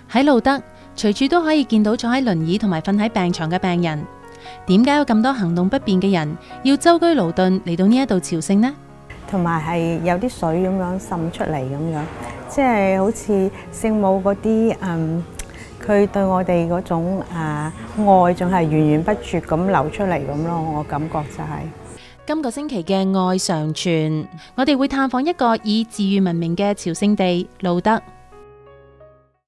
喺路德，隨處都可以見到坐喺輪椅同埋瞓喺病床嘅病人。點解有咁多行動不便嘅人要舟車勞頓嚟到呢一度朝聖呢？ 同埋係有啲水咁樣滲出嚟咁樣，即係好似聖母嗰啲佢對我哋嗰種愛仲係源源不絕咁流出嚟咁咯，我感覺就係。 今個星期嘅愛常傳，我哋會探訪一個以治癒聞名嘅朝聖地路德。